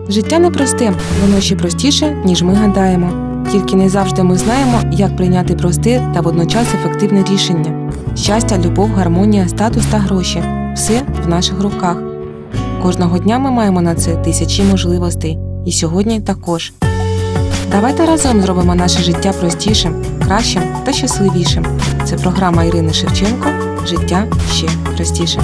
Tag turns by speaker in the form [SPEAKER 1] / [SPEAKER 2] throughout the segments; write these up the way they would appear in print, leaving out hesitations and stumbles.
[SPEAKER 1] Життя непросте, воно ще простіше, ніж ми гадаємо. Тільки не завжди ми знаємо, як прийняти просте та водночас ефективне рішення. Щастя, любов, гармонія, статус та гроші – все в наших руках. Кожного дня ми маємо на це тисячі можливостей. І сьогодні також. Давайте разом зробимо наше життя простішим, кращим та щасливішим. Це програма Ірини Шевченко «Життя ще простіше».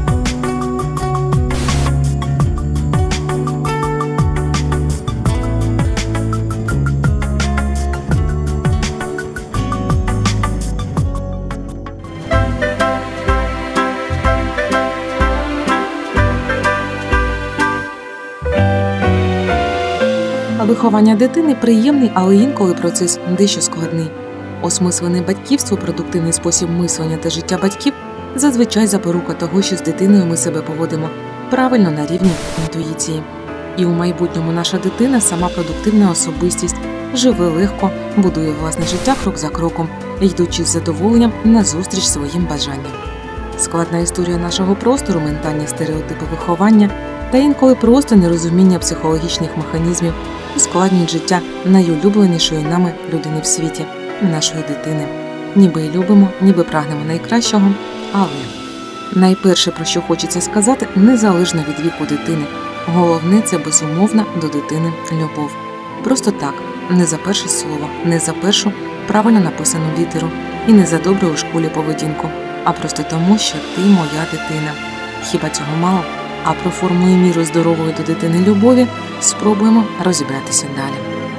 [SPEAKER 1] Виховання дитини приємний, але інколи процес дещо складний. Осмислене батьківство, продуктивний спосіб мислення та життя батьків – зазвичай запорука того, що з дитиною ми себе поводимо правильно на рівні інтуїції. І у майбутньому наша дитина – сама продуктивна особистість, живе легко, будує власне життя крок за кроком, йдучи з задоволенням назустріч своїм бажанням. Складна історія нашого простору, ментальні стереотипи виховання та інколи просто нерозуміння психологічних механізмів ускладнюють життя найулюбленішої нами людини в світі – нашої дитини. Ніби й любимо, ніби прагнемо найкращого, але найперше, про що хочеться сказати, незалежно від віку дитини. Головне – це безумовна до дитини любов. Просто так, не за перше слово, не за першу правильно написану літеру і не за добру у школі поведінку, а просто тому, що ти моя дитина. Хіба цього мало? А про форму і міру здорової до дитини любові спробуємо розібратися далі.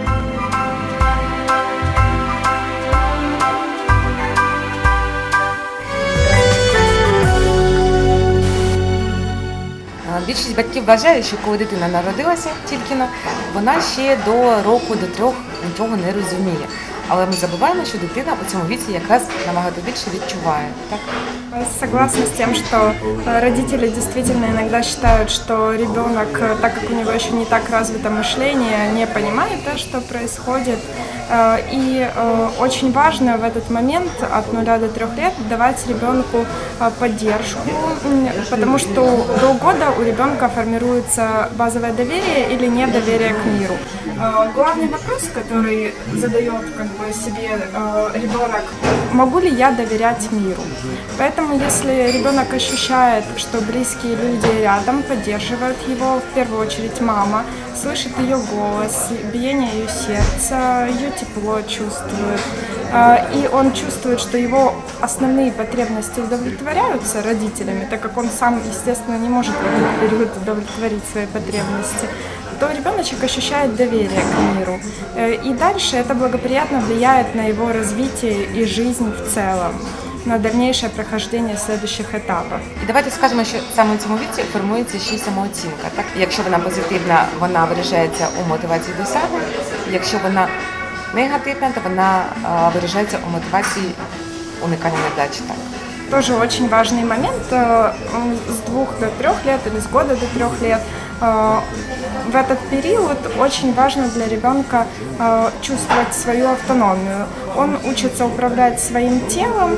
[SPEAKER 2] Більшість батьків вважає, що коли дитина народилася тільки-но, вона ще до року, до 3 нічого не розуміє. Але ми забуваємо, що дитина у цьому віці якраз набагато більше відчуває. Так?
[SPEAKER 3] Согласна с тем, что родители действительно иногда считают, что ребенок, так как у него еще не так развито мышление, не понимает, да, что происходит. И очень важно в этот момент от 0 до 3 лет давать ребенку поддержку, потому что до года у ребенка формируется базовое доверие или недоверие к миру. Главный вопрос, который задает себе ребенок: могу ли я доверять миру? Поэтому если ребенок ощущает, что близкие люди рядом поддерживают его, в первую очередь мама, слышит ее голос, биение ее сердца, ее тепло чувствует, и он чувствует, что его основные потребности удовлетворяются родителями, так как он сам, естественно, не может в этот период удовлетворить свои потребности, то ребеночек ощущает доверие к миру. И дальше это благоприятно влияет на его развитие и жизнь в целом, на дальнейшее прохождение следующих етапів.
[SPEAKER 2] І давайте скажемо, що саме у цьому віці формується ще й самооцінка. Так? Якщо вона позитивна, вона виражається у мотивації досягнень. Якщо вона негативна, то вона виражається у мотивації уникання недач. Так?
[SPEAKER 3] Тоже очень важный момент. С 2 до 3 лет или с года до 3 лет в этот период очень важно для ребенка чувствовать свою автономию. Он учится управлять своим телом,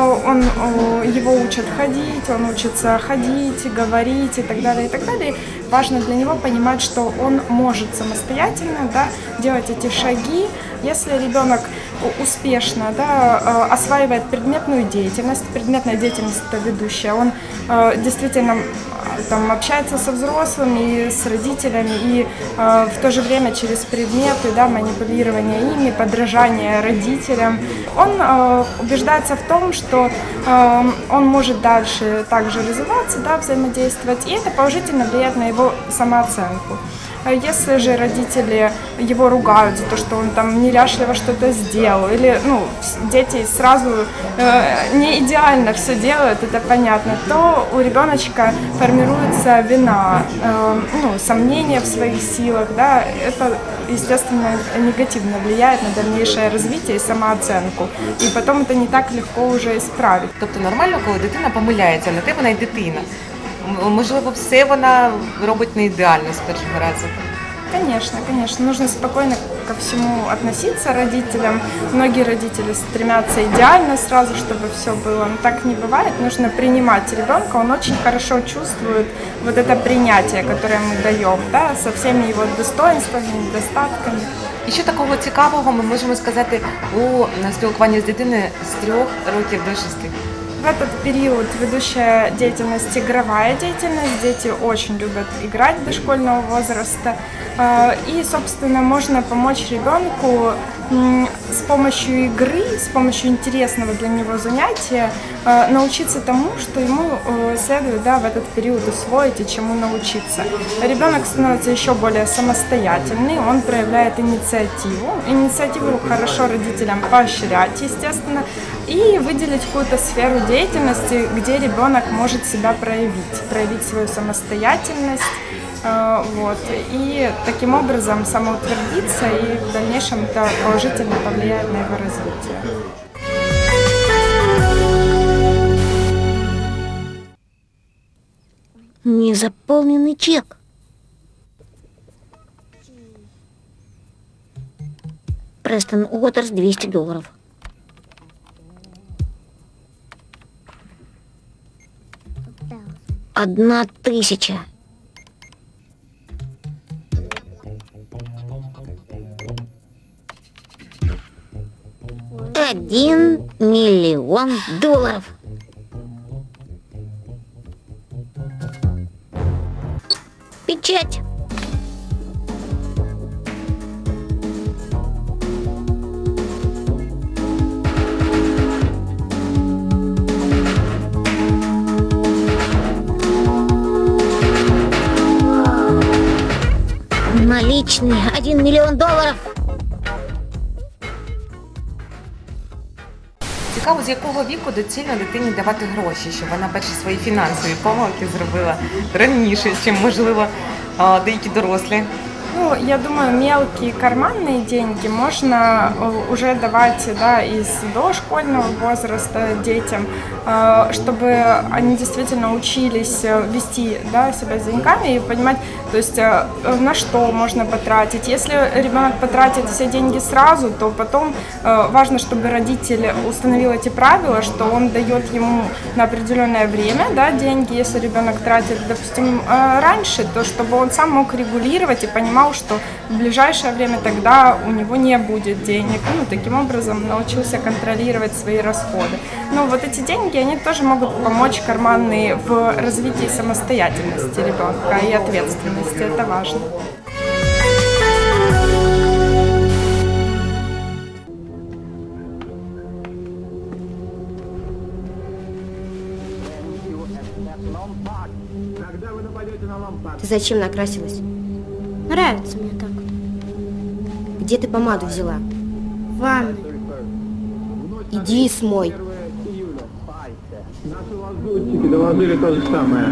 [SPEAKER 3] его учат ходить, он учится ходить, говорить и так далее, и так далее. Важно для него понимать, что он может самостоятельно, да, делать эти шаги. Если ребенок успешно, да, осваивает предметная деятельность – это ведущая, он действительно там общается со взрослыми и с родителями, и в то же время через предметы, да, манипулирование ими, подражание родителям, он убеждается в том, что он может дальше также развиваться, да, взаимодействовать, и это положительно влияет на его самооценку. Если же родители его ругают за то, что он там неряшливо что-то сделал, или дети сразу не идеально все делают, это понятно, то у ребеночка формируется вина, сомнения в своих силах, да, это, естественно, негативно влияет на дальнейшее развитие и самооценку. И потом это не так легко уже исправить.
[SPEAKER 2] Тобто нормально, коли дитина помиляється, на те вона й дитина. Можливо, все вона робить не ідеально з першого разу.
[SPEAKER 3] Конечно, конечно. Нужно спокойно ко всему относиться родителям. Многие родители стремятся идеально сразу, чтобы все было. Но так не бывает. Нужно принимать ребенка. Он очень хорошо чувствует вот это принятие, которое мы даем, да, со всеми его достоинствами, недостатками.
[SPEAKER 2] І що такого цікавого ми можемо сказати у спілкуванні з дитиною з 3 років до 6?
[SPEAKER 3] В этот период ведущая деятельность игровая деятельность. Дети очень любят играть до школьного возраста. И, собственно, можно помочь ребенку с помощью игры, с помощью интересного для него занятия научиться тому, что ему следует, да, в этот период усвоить и чему научиться. Ребенок становится еще более самостоятельный, он проявляет инициативу. Инициативу хорошо родителям поощрять, естественно, и выделить какую-то сферу деятельности, где ребенок может себя проявить свою самостоятельность. Вот. И таким образом самоутвердиться, и в дальнейшем это положительно повлияет на его развитие.
[SPEAKER 4] Незаполненный чек. Престон Уотерс, $200. 1000. $1 миллион. Печать. Наличные $1 миллион.
[SPEAKER 2] Цікаво, з якого віку доцільно дитині давати гроші, щоб вона перші свої фінансові помилки зробила раніше, чим, можливо, деякі дорослі.
[SPEAKER 3] Ну, я думаю, мелкие карманные деньги можно уже давать, да, из дошкольного возраста детям, чтобы они действительно учились вести, да, себя с деньгами и понимать, то есть на что можно потратить. Если ребенок потратит все деньги сразу, то потом важно, чтобы родитель установил эти правила, что он дает ему на определенное время, да, деньги. Если ребенок тратит, допустим, раньше, то чтобы он сам мог регулировать и понимал, что в ближайшее время тогда у него не будет денег. Ну, таким образом научился контролировать свои расходы. Но вот эти деньги, они тоже могут помочь карманные в развитии самостоятельности ребенка и ответственности. Это важно.
[SPEAKER 5] Ты зачем накрасилась?
[SPEAKER 6] Нравится мне так вот.
[SPEAKER 5] Где ты помаду взяла?
[SPEAKER 6] В ванной.
[SPEAKER 5] Иди и смой.
[SPEAKER 7] Наши лазутчики доложили то же самое.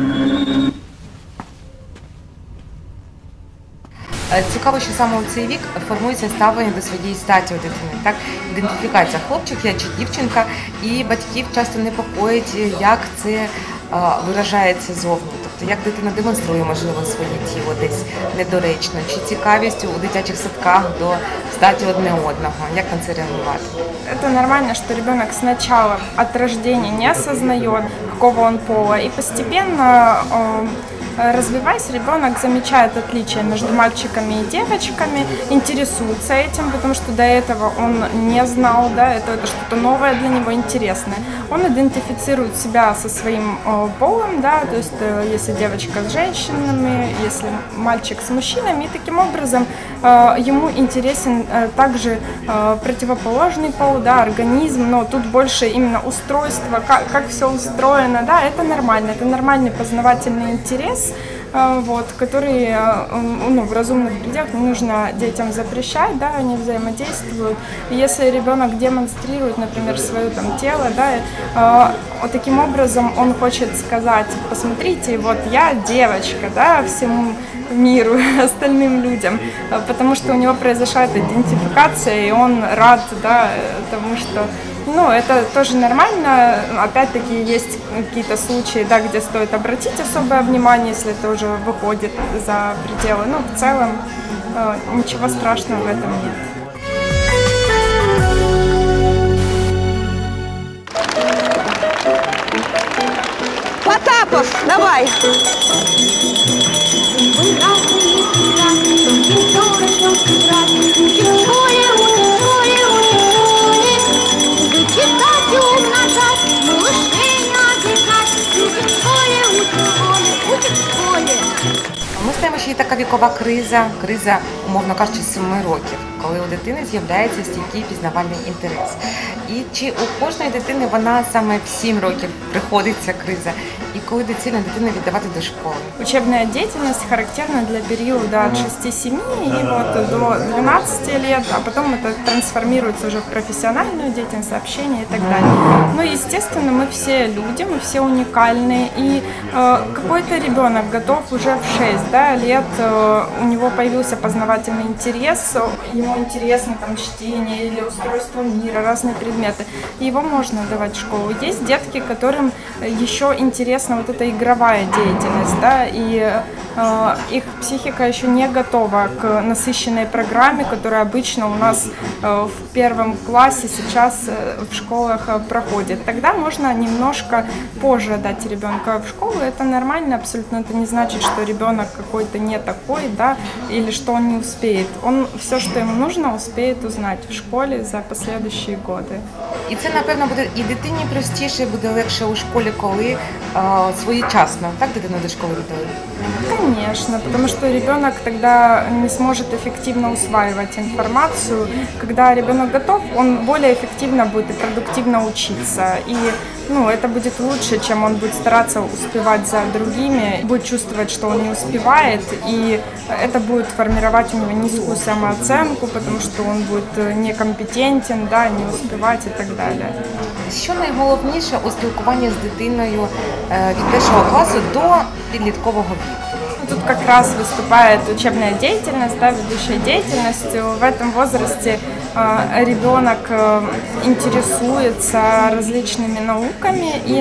[SPEAKER 2] Цікаво, що саме у цей вік формується ставлення до своєї статі у дитини. Так, ідентифікація хлопчик я чи дівчинка, і батьків часто непокоїть, як це виражається зовні. Тобто, як дитина демонструє, можливо, своє тіло десь недоречно, чи цікавість у дитячих садках до статі одне одного, як на це реагувати?
[SPEAKER 3] Это нормально, что ребенок сначала от рождения не осознает, какого он пола, и постепенно развиваясь, ребенок замечает отличия между мальчиками и девочками, интересуется этим, потому что до этого он не знал, да, это что-то новое для него, интересное. Он идентифицирует себя со своим полом, да, то есть если девочка с женщинами, если мальчик с мужчинами, и таким образом ему интересен также противоположный пол, да, организм, но тут больше именно устройство, как все устроено, да, это нормальный познавательный интерес, вот, который, ну, в разумных пределах не нужно детям запрещать, да, они взаимодействуют. И если ребенок демонстрирует, например, свое там тело, да, вот таким образом он хочет сказать: посмотрите, вот я девочка, да, всему миру, остальным людям, потому что у него произошла эта идентификация, и он рад, да, тому, что, ну, это тоже нормально. Опять-таки есть какие-то случаи, да, где стоит обратить особое внимание, если это уже выходит за пределы. Ну, в целом ничего страшного в этом нет.
[SPEAKER 8] Потапов, давай!
[SPEAKER 2] Ми знаємо, що є така вікова криза, умовно кажучи, 7 років, коли у дитини з'являється стійкий пізнавальний інтерес. І чи у кожної дитини вона саме в 7 років приходить ця криза, і коли доцільно дитину віддавати до школи?
[SPEAKER 3] Учебная деятельность характерна для периода от 6-7 и вот до 12 лет, а потом это трансформируется уже в профессиональную деятельность, общение и так далее. Но, естественно, мы все люди, мы все уникальные, и какой-то ребенок готов уже в 6 лет, у него появился познавательный интерес, ему интересно там чтение или устройство мира, разные предметы, его можно давать в школу. Есть детки, которым еще интересна вот эта игровая деятельность, да, и их психика еще не готова к насыщенной программе, которая обычно у нас в 1 классе сейчас в школах проходит. Тогда можно немножко позже отдать ребенка в школу, это нормально абсолютно, это не значит, что ребенок какой-то не такой, да, или что он не успеет. Он все, что ему нужно, успеет узнать в школе за последующие годы.
[SPEAKER 2] І це, напевно, буде і дитині простіше, буде легше у школі, коли своєчасно, так, дитину до школи віддали?
[SPEAKER 3] Конечно, потому что ребенок тогда не сможет эффективно усваивать информацию. Когда ребенок готов, он более эффективно будет и продуктивно учиться. И это будет лучше, чем он будет стараться успевать за другими, будет чувствовать, что он не успевает, и это будет формировать у него низкую самооценку, потому что он будет некомпетентен, да, не успевать и так далее.
[SPEAKER 2] Що найголовніше у спілкуванні з дитиною від 1 класу до підліткового віку?
[SPEAKER 3] Тут как раз выступает учебная деятельность, да, ведущая деятельность. В этом возрасте ребенок интересуется различными науками, и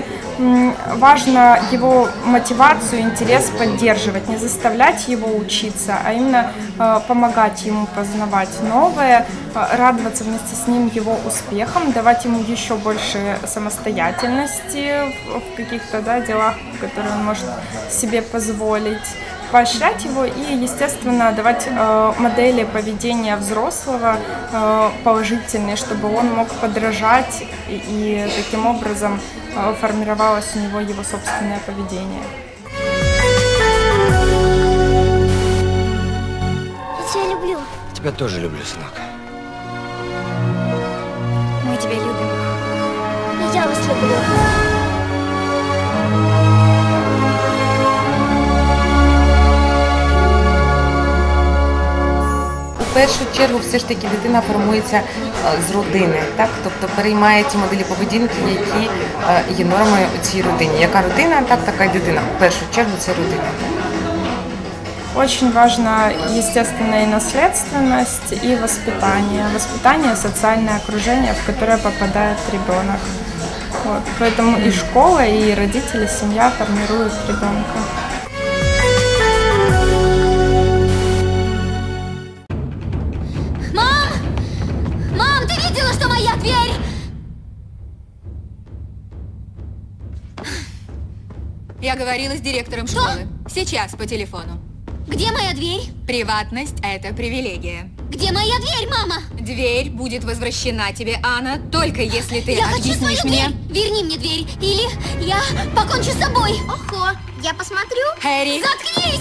[SPEAKER 3] важно его мотивацию, интерес поддерживать, не заставлять его учиться, а именно помогать ему познавать новое, радоваться вместе с ним его успехам, давать ему еще больше самостоятельности в каких-то, да, делах, которые он может себе позволить, поощрять его и, естественно, давать модели поведения взрослого положительные, чтобы он мог подражать, и таким образом формировалось у него его собственное поведение.
[SPEAKER 6] Я тебя люблю.
[SPEAKER 9] Тебя тоже люблю, сынок.
[SPEAKER 6] Мы тебя любим. И я вас люблю.
[SPEAKER 2] В першу чергу все ж таки дитина формується з родини, так? Тобто переймає ті моделі поведінки, які є нормою у цій родині. Яка родина, так, така й дитина. В першу чергу це родина.
[SPEAKER 3] Очень важна, естественно, и наследственность, и воспитание. Воспитание, социальное окружение, в которое попадает ребенок. Вот. Поэтому и школа, и родители, семья формируют ребенка.
[SPEAKER 6] Мам, ты видела, что моя дверь?
[SPEAKER 10] Я говорила с директором школы. Сейчас по телефону.
[SPEAKER 6] Где моя дверь?
[SPEAKER 10] Приватность – это привилегия.
[SPEAKER 6] Где моя дверь, мама?
[SPEAKER 10] Дверь будет возвращена тебе, Анна, только если ты
[SPEAKER 6] Я хочу свою
[SPEAKER 10] объяснишь мне.
[SPEAKER 6] дверь! Верни мне дверь, или я покончу с собой. Ого, я посмотрю.
[SPEAKER 10] Хэри!
[SPEAKER 6] Заткнись!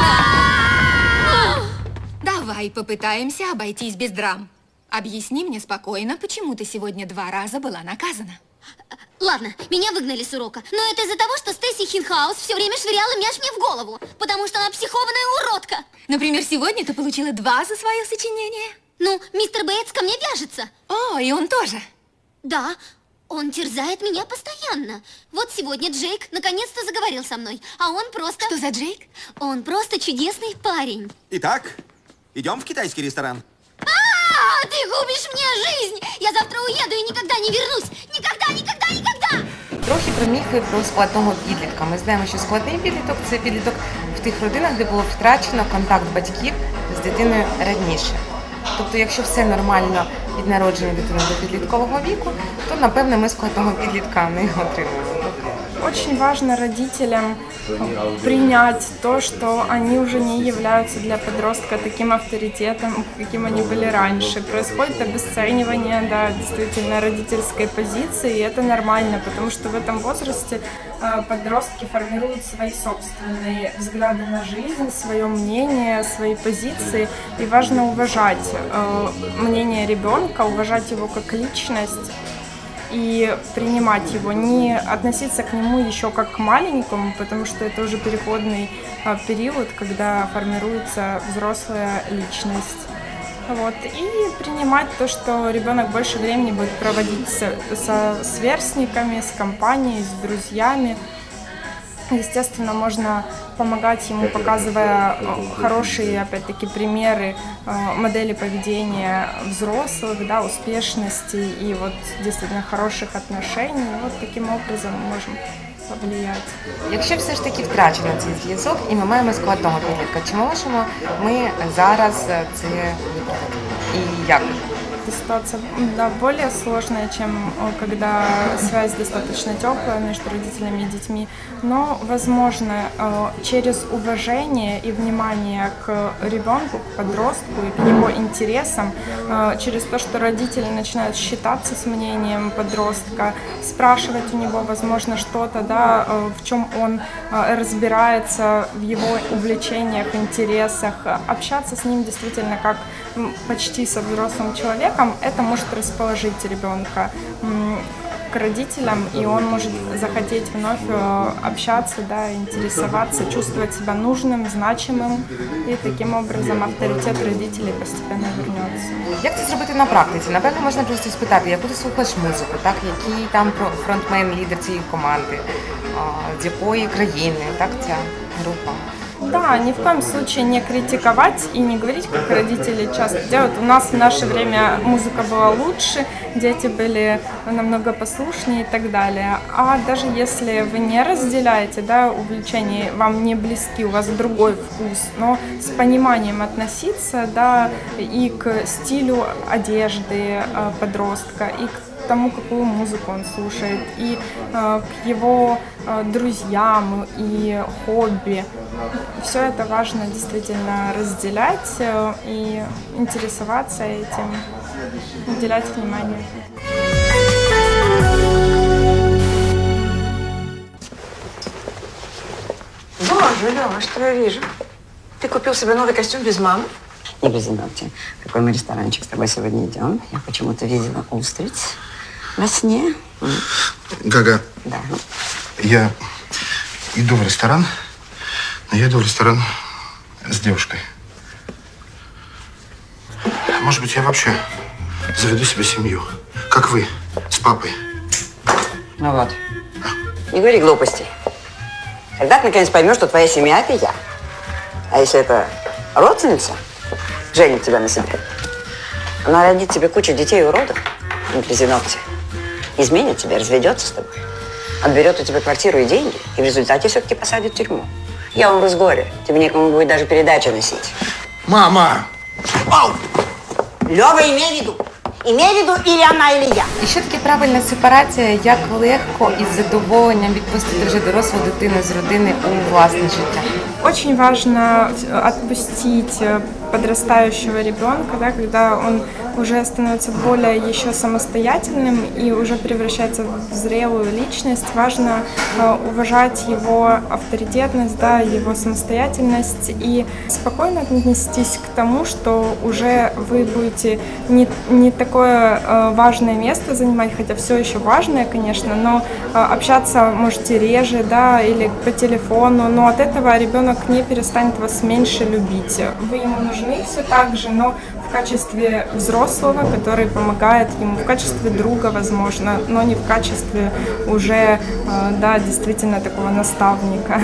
[SPEAKER 10] Давай попытаемся обойтись без драм. Объясни мне спокойно, почему ты сегодня 2 раза была наказана.
[SPEAKER 6] Ладно, меня выгнали с урока, но это из-за того, что Стейси Хинхаус все время швыряла мяч мне в голову, потому что она психованная уродка.
[SPEAKER 10] Например, сегодня ты получила 2 за свое сочинение.
[SPEAKER 6] Ну, мистер Бейтс ко мне вяжется.
[SPEAKER 10] О, и он тоже.
[SPEAKER 6] Да, он терзает меня постоянно. Вот сегодня Джейк наконец-то заговорил со мной, а он просто...
[SPEAKER 10] Что за Джейк?
[SPEAKER 6] Он просто чудесный парень.
[SPEAKER 11] Итак, идем в китайский ресторан.
[SPEAKER 6] Ты губишь мне жизнь! Я завтра уеду и никогда не вернусь! Никогда, никогда, никогда!
[SPEAKER 2] Трохи про міфи про складного підлітка. Ми знаємо, що складний підліток – це підліток в тих родинах, де було втрачено контакт батьків з дитиною раніше. Тобто, якщо все нормально від народження дитини до підліткового віку, то, напевно, ми складного підлітка не отримаємо.
[SPEAKER 3] Очень важно родителям принять то, что они уже не являются для подростка таким авторитетом, каким они были раньше. Происходит обесценивание, да, действительно, родительской позиции, и это нормально, потому что в этом возрасте подростки формируют свои собственные взгляды на жизнь, свое мнение, свои позиции, и важно уважать мнение ребенка, уважать его как личность, и принимать его, не относиться к нему еще как к маленькому, потому что это уже переходный период, когда формируется взрослая личность. Вот. И принимать то, что ребенок больше времени будет проводить со сверстниками, с компанией, с друзьями. Естественно, можно помогать ему, показывая хорошие, опять-таки, примеры, модели поведения взрослых, да, успешности и вот действительно хороших отношений. Вот таким образом мы можем повлиять.
[SPEAKER 2] Якщо все ж таки втрачено цей зв'язок і ми маємо складного підлітка, чи можемо ми зараз це виправити? І як?
[SPEAKER 3] Эта ситуация, да, более сложная, чем когда связь достаточно теплая между родителями и детьми, но, возможно, через уважение и внимание к ребенку, к подростку и к его интересам, через то, что родители начинают считаться с мнением подростка, спрашивать у него, возможно, что-то, да, в чем он разбирается, в его увлечениях, интересах, общаться с ним действительно как почти со взрослым человеком, это может расположить ребенка к родителям, и он может захотеть вновь общаться, да, интересоваться, чувствовать себя нужным, значимым, и таким образом авторитет родителей постепенно вернется.
[SPEAKER 2] Як це зробити на практиці? Напевно, можна просто спитати, яку ти слухаєш музику, так? Який там фронтмен, лідер цієї команди, з якої країни, так, ця група?
[SPEAKER 3] Да, ни в коем случае не критиковать и не говорить, как родители часто делают. У нас в наше время музыка была лучше, дети были намного послушнее и так далее. А даже если вы не разделяете, да, увлечения, вам не близки, у вас другой вкус, но с пониманием относиться, да, и к стилю одежды подростка, и к тому, какую музыку он слушает, и к его друзьям и хобби. Все это важно действительно разделять и интересоваться этим, уделять внимание.
[SPEAKER 8] Боже, Лёва, что я вижу? Ты купил себе новый костюм без мамы? Не без ногти. Какой мы ресторанчик с тобой сегодня идем? Я почему-то видела устриц во сне.
[SPEAKER 9] Гага,
[SPEAKER 8] да.
[SPEAKER 9] Я иду в ресторан, но я иду в ресторан с девушкой. Может быть, я вообще заведу себе семью, как вы, с папой.
[SPEAKER 8] Ну вот. Не говори глупостей. Когда ты наконец поймешь, что твоя семья – это я. А если это родственница женит тебя на себе, она родит тебе кучу детей и уродов, не грызи ногти, изменит тебя, разведется с тобой, отберет у тебя квартиру и деньги, и в результате все-таки посадит в тюрьму. Я умру с горя, тебе некому будет даже передачу носить.
[SPEAKER 9] Мама! Ау!
[SPEAKER 8] Лёва, имей в виду, или она, или я.
[SPEAKER 2] І що таке правильна сепарація, як легко і з задоволенням відпустити вже дорослу дитину з родини у власне життя?
[SPEAKER 3] Очень важно отпустить подрастающего ребенка, да, когда он уже становится более еще самостоятельным и уже превращается в зрелую личность. Важно уважать его авторитетность, да, его самостоятельность и спокойно отнестись к тому, что уже вы будете не такое важное место занимать, хотя все еще важное, конечно, но общаться можете реже, да, или по телефону, но от этого ребенок не перестанет вас меньше любить. Вы ему нужны все так же, но в качестве взрослого, который помогает ему, в качестве друга, возможно, но не в качестве уже, да, действительно такого наставника.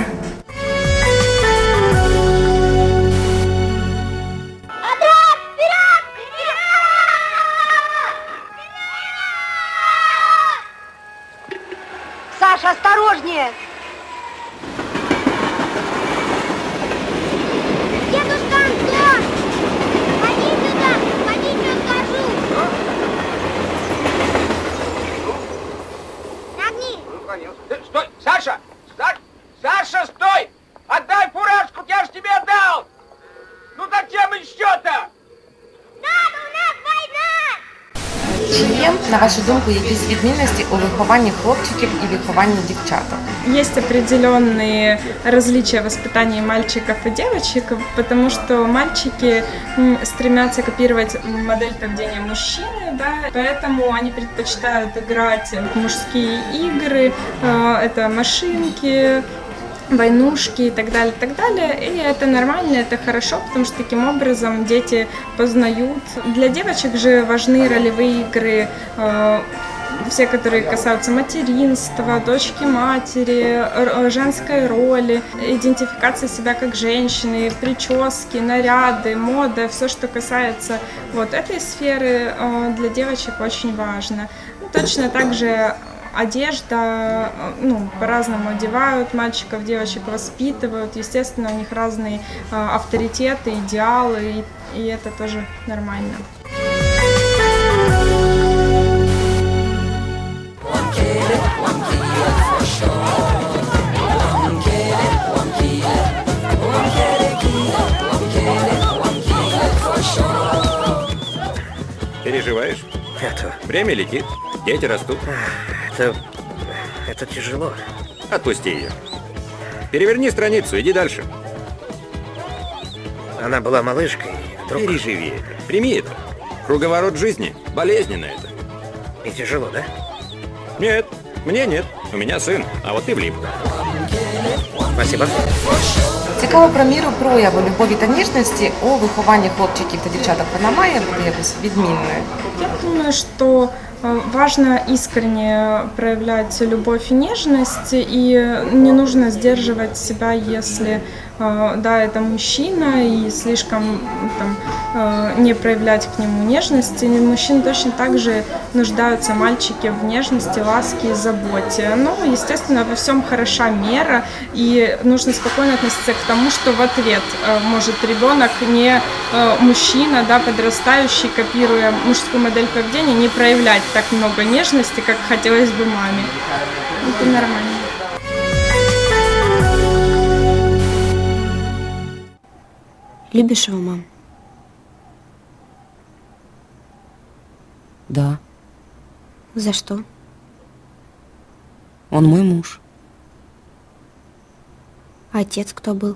[SPEAKER 8] Саша, осторожнее!
[SPEAKER 6] Дедушка Антон!
[SPEAKER 2] Чи є, на вашу думку, якісь відмінності у вихованні хлопчиків і вихованні дівчаток?
[SPEAKER 3] Есть определенные различия в воспитании мальчиков и девочек, потому что мальчики стремятся копировать модель поведения мужчины, да, поэтому они предпочитают играть в мужские игры, это машинки, войнушки и так далее, так далее. И это нормально, это хорошо, потому что таким образом дети познают. Для девочек же важны ролевые игры, все, которые касаются материнства, дочки матери, женской роли, идентификации себя как женщины, прически, наряды, мода, все, что касается вот этой сферы, для девочек очень важно. Точно так же одежда, по-разному одевают мальчиков, девочек воспитывают. Естественно, у них разные авторитеты, идеалы, и это тоже нормально.
[SPEAKER 12] Переживаешь? Время летит, дети растут.
[SPEAKER 13] Это тяжело.
[SPEAKER 12] Отпусти ее. Переверни страницу, иди дальше.
[SPEAKER 13] Она была малышкой. Вдруг...
[SPEAKER 12] Переживи это, прими это. Круговорот жизни, болезненно это.
[SPEAKER 13] И тяжело, да?
[SPEAKER 12] Нет, мне нет. У меня сын, а вот ты влип.
[SPEAKER 13] Спасибо.
[SPEAKER 2] Цікаво про міру прояву любові та ніжності у вихованні хлопчиків та дівчаток. Вона має бути якось відмінною?
[SPEAKER 3] Я думаю, что важно искренне проявлять любовь и нежность, и не нужно сдерживать себя, если это мужчина, и слишком не проявлять к нему нежности. Мужчин точно так же нуждаются мальчики в нежности, ласке и заботе. Но, естественно, во всем хороша мера, и нужно спокойно относиться к тому, что в ответ может ребенок, не мужчина, подрастающий, копируя мужскую модель поведения, не проявлять так много нежности, как хотелось бы маме. Это нормально.
[SPEAKER 5] Любишь его, мам?
[SPEAKER 14] Да.
[SPEAKER 5] За что?
[SPEAKER 14] Он мой муж.
[SPEAKER 5] А отец кто был?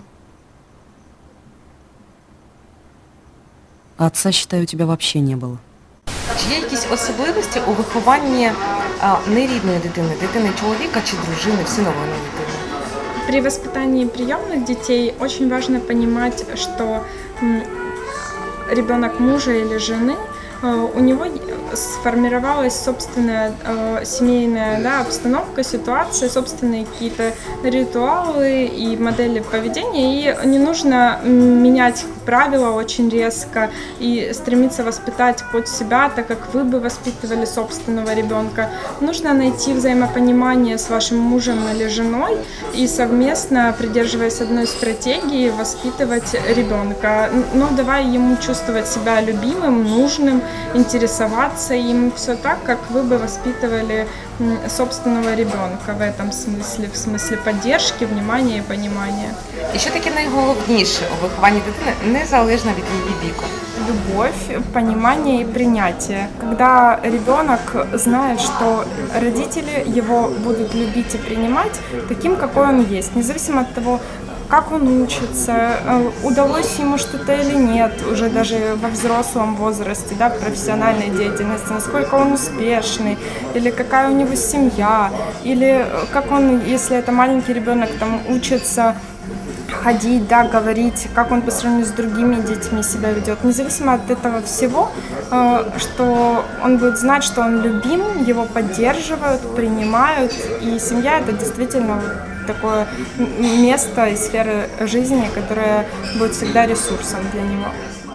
[SPEAKER 14] Отца, считаю, у тебя вообще не было.
[SPEAKER 2] Чи є якісь особливості у вихованні нерідної дитини чоловіка чи дружини, всиновленої дитини?
[SPEAKER 3] При воспитании приемных детей очень важно понимать, что ребенок мужа или жены, у него сформировалась собственная семейная обстановка, ситуация, собственные какие-то ритуалы и модели поведения. И не нужно менять правила очень резко и стремиться воспитать под себя, так как вы бы воспитывали собственного ребенка. Нужно найти взаимопонимание с вашим мужем или женой и совместно, придерживаясь одной стратегии, воспитывать ребенка. Но давая ему чувствовать себя любимым, нужным, интересоваться им, все так, как вы бы воспитывали собственного ребенка в этом смысле, в смысле поддержки, внимания и понимания.
[SPEAKER 2] І що таке найголовніше у вихованні дитини, незалежно від її віку?
[SPEAKER 3] Любовь, понимание и принятие. Когда ребенок знает, что родители его будут любить и принимать таким, какой он есть, независимо от того, как он учится, удалось ему что-то или нет, уже даже во взрослом возрасте, в профессиональной деятельности, насколько он успешный, или какая у него семья, или как он, если это маленький ребенок, учится ходить, говорить, как он по сравнению с другими детьми себя ведет. Независимо от этого всего, что он будет знать, что он любим, его поддерживают, принимают, и семья — это действительно такое место и сфера жизни, которая будет всегда ресурсом для него.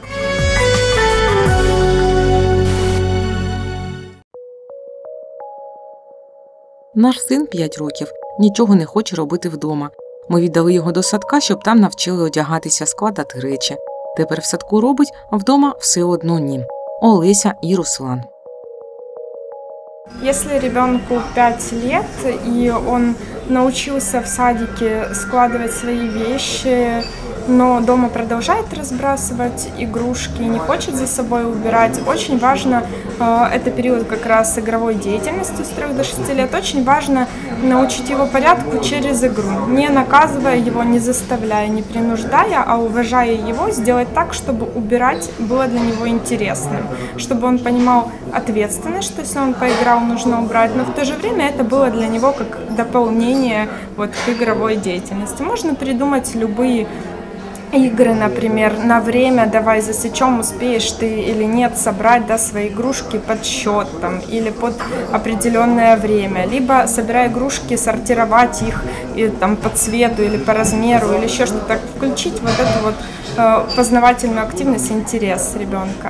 [SPEAKER 1] Наш син 5 років, нічого не хоче робити вдома. Ми віддали його до садка, щоб там навчили одягатися, складати речі. Тепер в садку робить, а вдома все одно ні. Олеся і Руслан.
[SPEAKER 3] Если ребенку 5 лет, и он научился в садике складывать свои вещи, но дома продолжает разбрасывать игрушки, не хочет за собой убирать. Очень важно, это период как раз игровой деятельности с 3 до 6 лет, очень важно научить его порядку через игру, не наказывая его, не заставляя, не принуждая, а уважая его, сделать так, чтобы убирать было для него интересным, чтобы он понимал ответственность, что если он поиграл, нужно убрать, но в то же время это было для него как дополнение вот к игровой деятельности. Можно придумать любые игры, например, на время, давай засечем, успеешь ты или нет собрать, да, свои игрушки под счет там, или под определенное время, либо собирая игрушки, сортировать их и, там, по цвету или по размеру, или еще что-то, включить вот эту вот познавательную активность, интерес ребенка.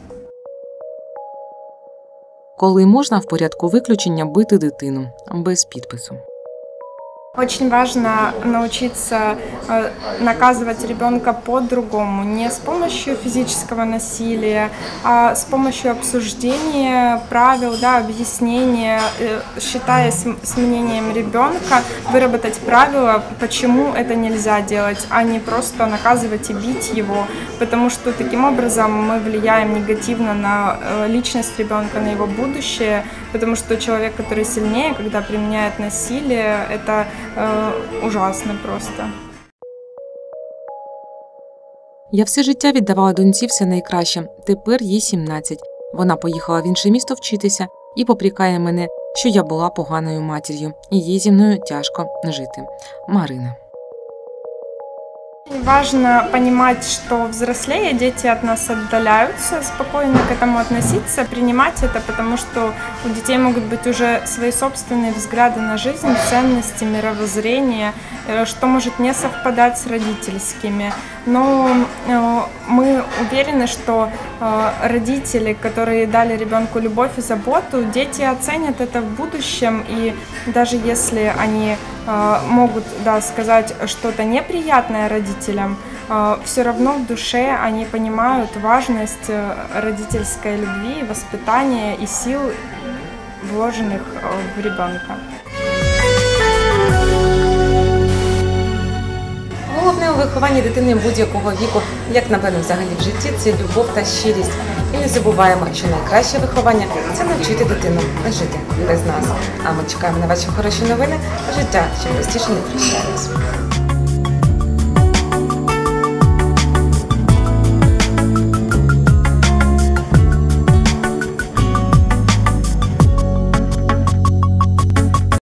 [SPEAKER 1] Коли можна в порядку виключення бити дитину без підпису.
[SPEAKER 3] Очень важно научиться наказывать ребенка по-другому, не с помощью физического насилия, а с помощью обсуждения правил, да, объяснения, считаясь с мнением ребенка, выработать правила, почему это нельзя делать, а не просто наказывать и бить его, потому что таким образом мы влияем негативно на личность ребенка, на его будущее, потому что человек, который сильнее, когда применяет насилие, это ужасно просто.
[SPEAKER 1] Я все життя віддавала доньці все найкраще. Тепер їй 17. Вона поїхала в інше місто вчитися і попрікає мене, що я була поганою матір'ю, і їй зі мною тяжко жити. Марина.
[SPEAKER 3] Важно понимать, что взрослее дети от нас отдаляются, спокойно к этому относиться, принимать это, потому что у детей могут быть уже свои собственные взгляды на жизнь, ценности, мировоззрение, что может не совпадать с родительскими. Но мы уверены, что родители, которые дали ребенку любовь и заботу, дети оценят это в будущем, и даже если они могут, да, сказать что-то неприятное родителям, все равно в душе они понимают важность родительской любви, воспитания и сил, вложенных в ребенка.
[SPEAKER 2] Головне у вихованні дитини будь-якого віку, як, напевно, взагалі в житті, це любов та щирість. І не забуваємо, що найкраще виховання – це навчити дитину жити без нас. А ми чекаємо на ваші хороші новини, життя, що простіше не прощається.